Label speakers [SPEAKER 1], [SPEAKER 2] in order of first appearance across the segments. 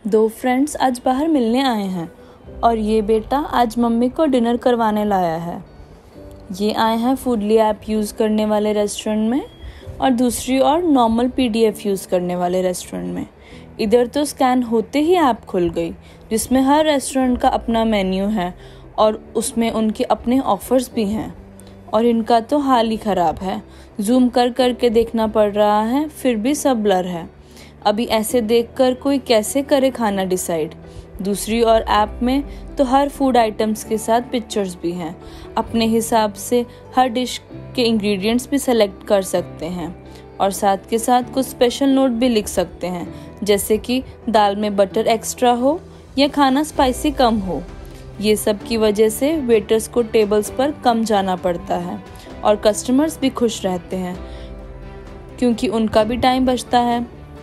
[SPEAKER 1] दो फ्रेंड्स आज बाहर मिलने आए हैं और ये बेटा आज मम्मी को डिनर करवाने लाया है। ये आए हैं फूडली ऐप यूज़ करने वाले रेस्टोरेंट में और दूसरी ओर नॉर्मल PDF यूज़ करने वाले रेस्टोरेंट में। इधर तो स्कैन होते ही ऐप खुल गई जिसमें हर रेस्टोरेंट का अपना मेन्यू है और उसमें उनके अपने ऑफ़र्स भी हैं। और इनका तो हाल ही ख़राब है, जूम कर के देखना पड़ रहा है, फिर भी सब ब्लर है। अभी ऐसे देखकर कोई कैसे करे खाना डिसाइड। दूसरी ओर ऐप में तो हर फूड आइटम्स के साथ पिक्चर्स भी हैं। अपने हिसाब से हर डिश के इंग्रेडिएंट्स भी सेलेक्ट कर सकते हैं और साथ के साथ कुछ स्पेशल नोट भी लिख सकते हैं, जैसे कि दाल में बटर एक्स्ट्रा हो या खाना स्पाइसी कम हो। ये सब की वजह से वेटर्स को टेबल्स पर कम जाना पड़ता है और कस्टमर्स भी खुश रहते हैं क्योंकि उनका भी टाइम बचता है।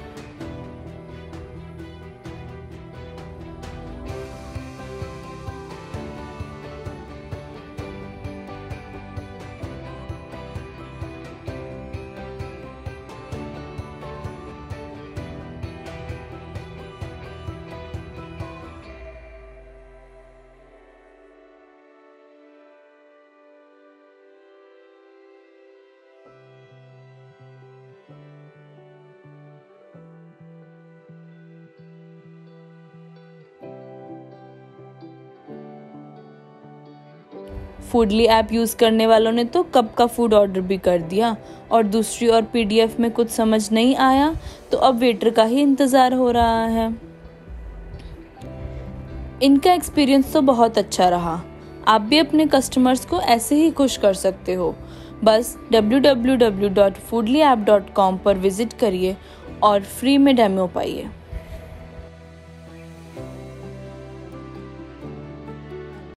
[SPEAKER 1] फूडली ऐप यूज़ करने वालों ने तो कब का फूड ऑर्डर भी कर दिया और दूसरी ओर PDF में कुछ समझ नहीं आया तो अब वेटर का ही इंतज़ार हो रहा है। इनका एक्सपीरियंस तो बहुत अच्छा रहा। आप भी अपने कस्टमर्स को ऐसे ही खुश कर सकते हो। बस www.foodlyapp.com पर विज़िट करिए और फ्री में डेमो पाइए।